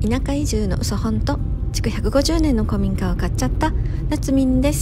田舎移住の嘘本と築150年の古民家を買っちゃったなつみんです。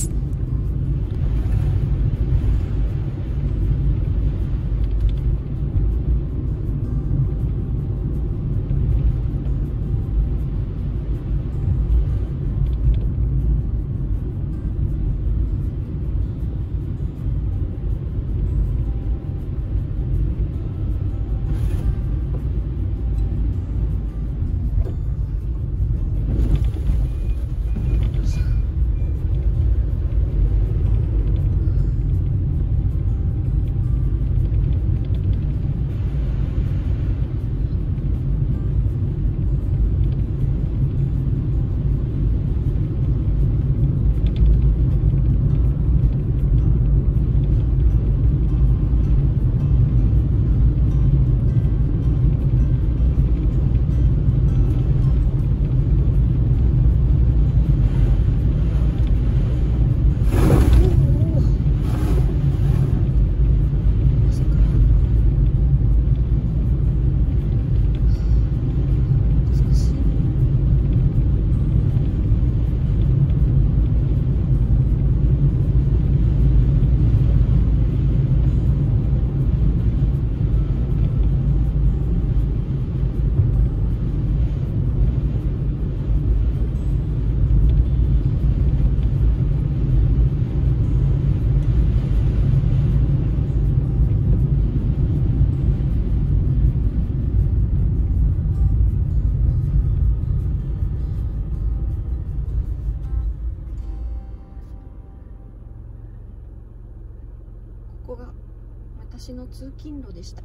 ここが私の通勤路でした。こ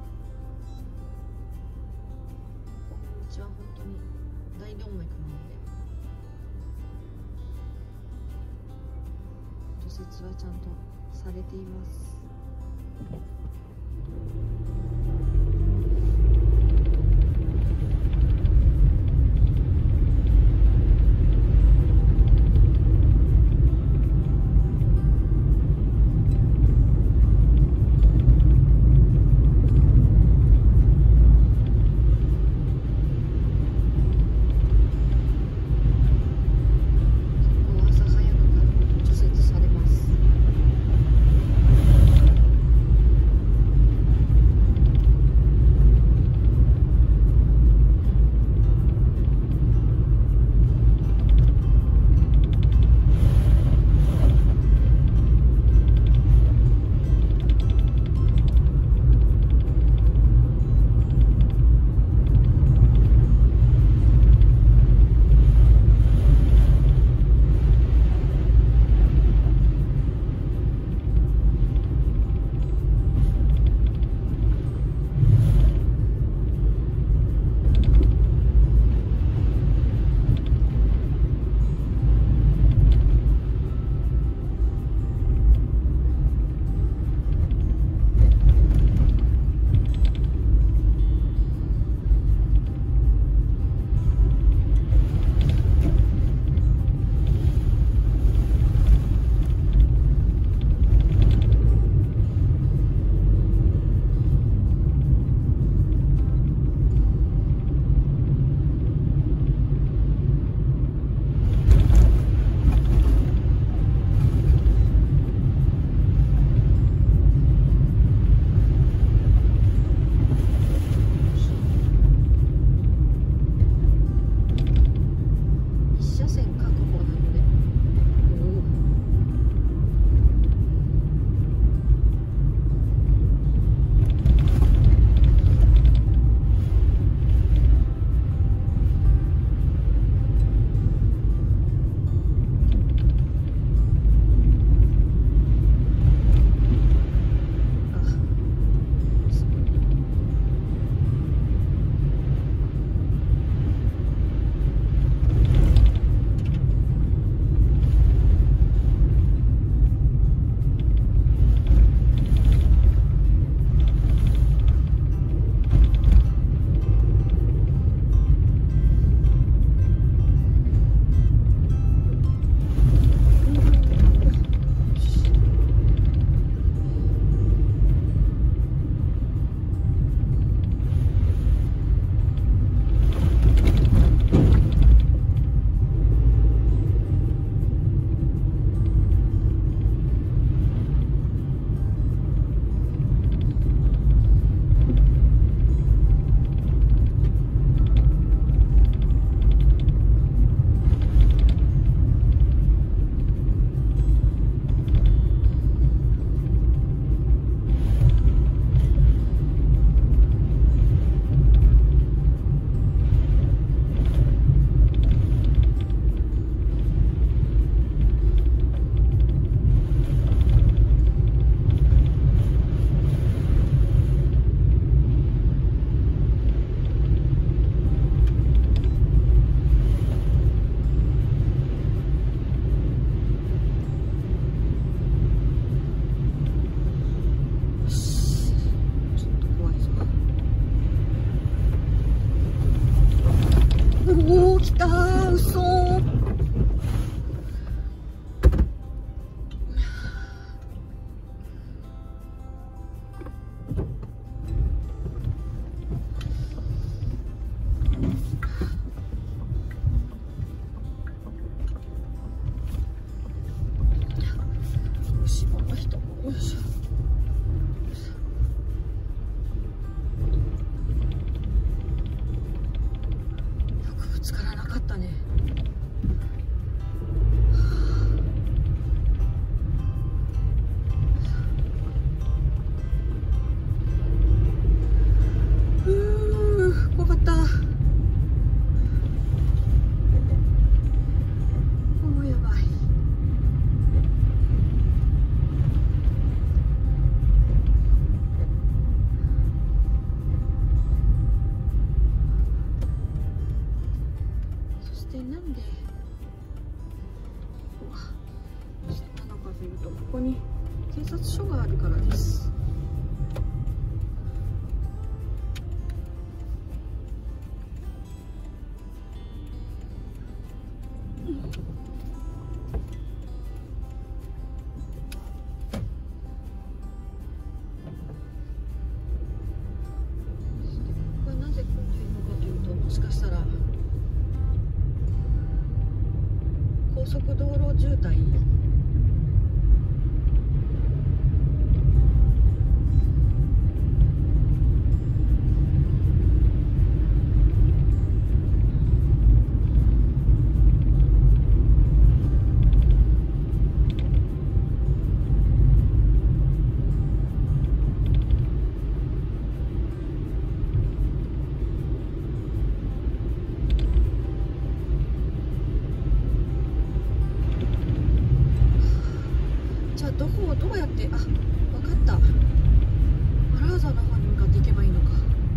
の道は本当に大動脈なので除雪はちゃんとされています。 おー、来たー、うそー。後ろの人、よいしょ。よくぶつからなかったね。怖かった。もうやばい。そしてなんでここがそんなのかというと、ここに警察署があるからです。これなぜ混んでいるのかというと、もしかしたら高速道路渋滞。じゃあどうやって、分かった。アラーザの方に向かっていけばいいのか。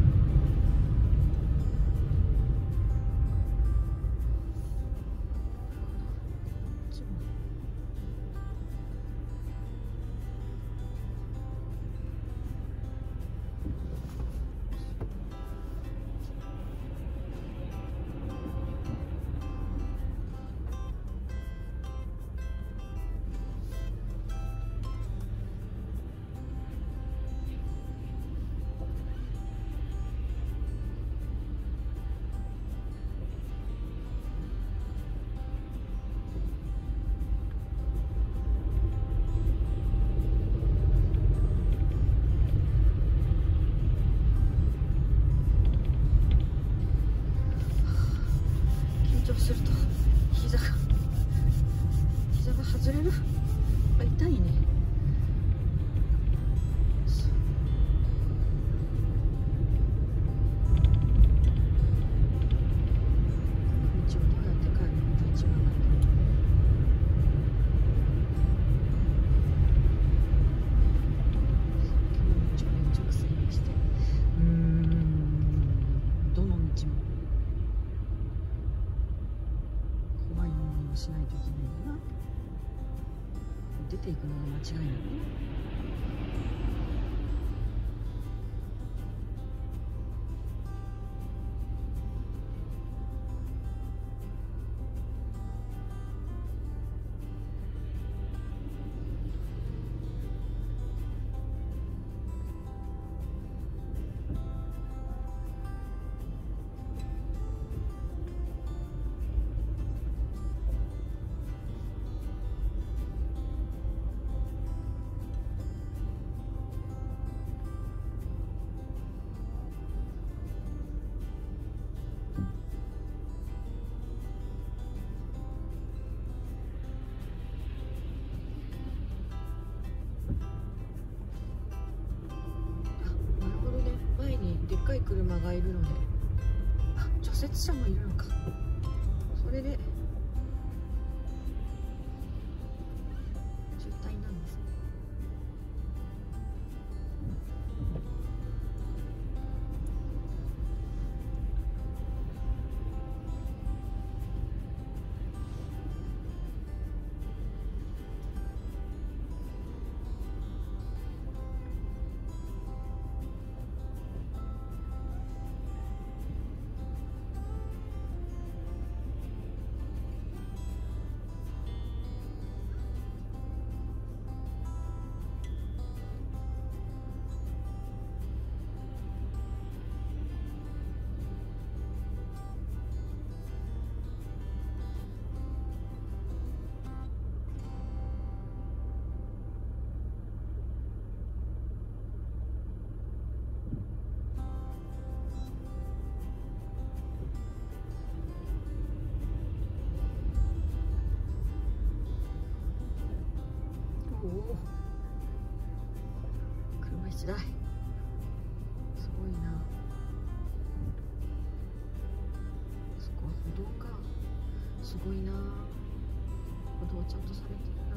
緊張すると膝が外れる。痛いね。道をどうやって帰るのが一番なんだろう。さっきの道を一直線にして、どの道も怖い思いをしないといけないんだな。出ていくのが間違いなのね。でっかい車がいるので、除雪車もいるのか。それで渋滞なんですね。 お、車1台、すごいな。そこは歩道か。すごいな、歩道ちゃんとされてるな。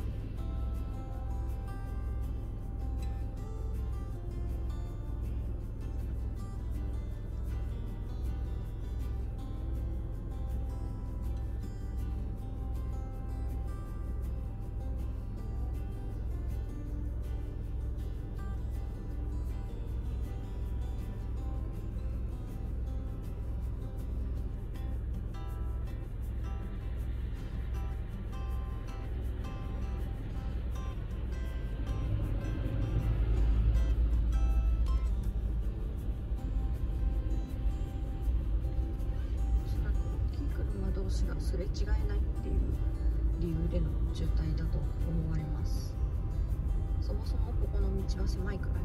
がすれ違えないっていう理由での渋滞だと思われます。そもそもここの道が狭いからね。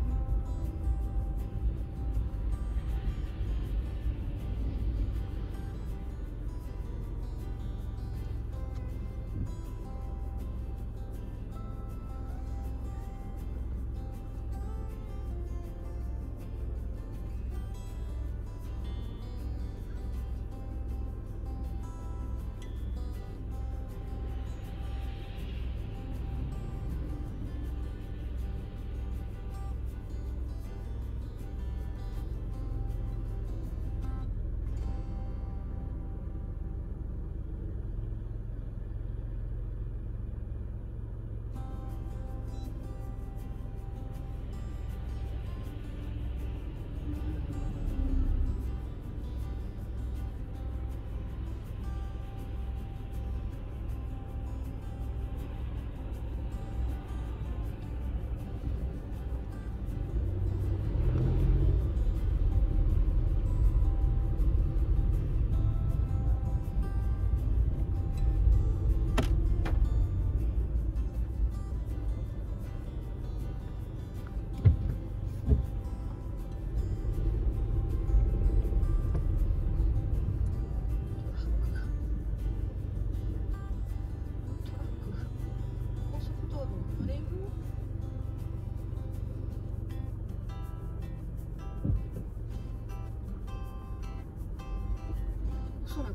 おそらく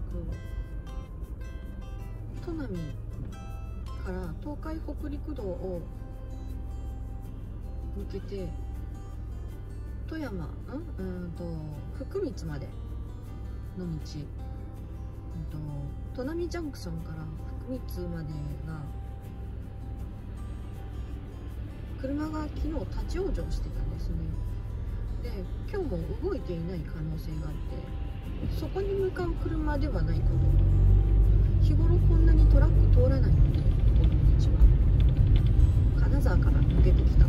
砺波から東海北陸道を抜けて富山福光までの道、砺波ジャンクションから福光までが車が昨日立ち往生してたんですね。で今日も動いていない可能性があって、そこに向かう車ではないことと、日頃こんなにトラック通らないので、この道は金沢から抜けてきた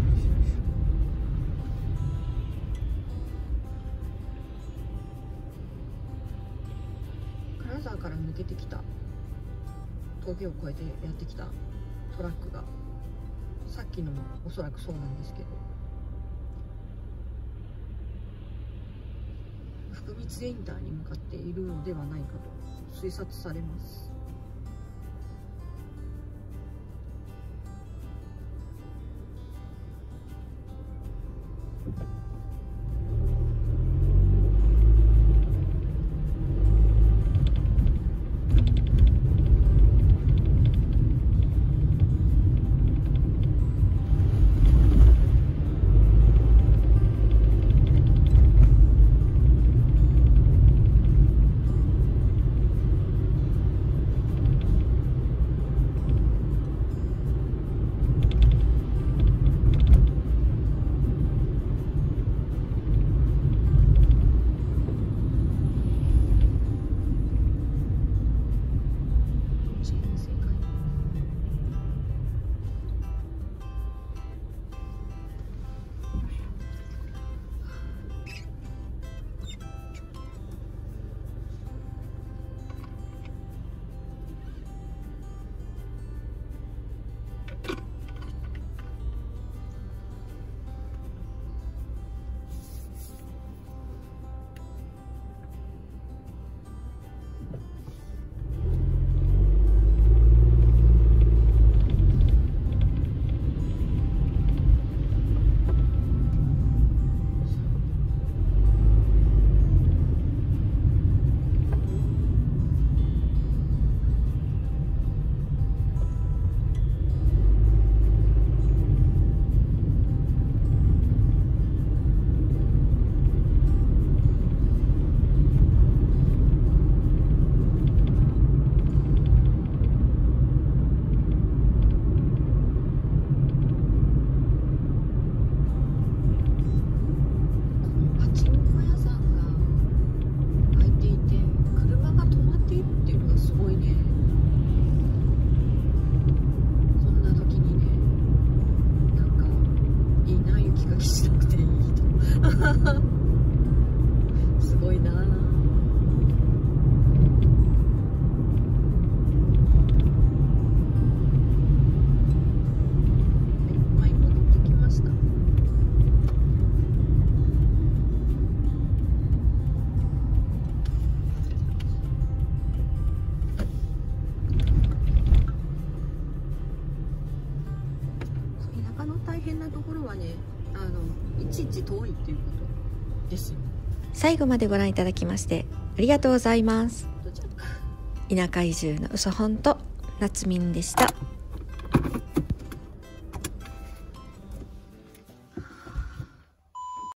金沢から抜けてきた峠を越えてやってきたトラックが、さっきのもおそらくそうなんですけど、福光インターに向かっているのではないかと推察されます。 ねいちいち遠いっていうことですよ。 最後までご覧いただきましてありがとうございます。 どちらか田舎移住の嘘本となつみんでした。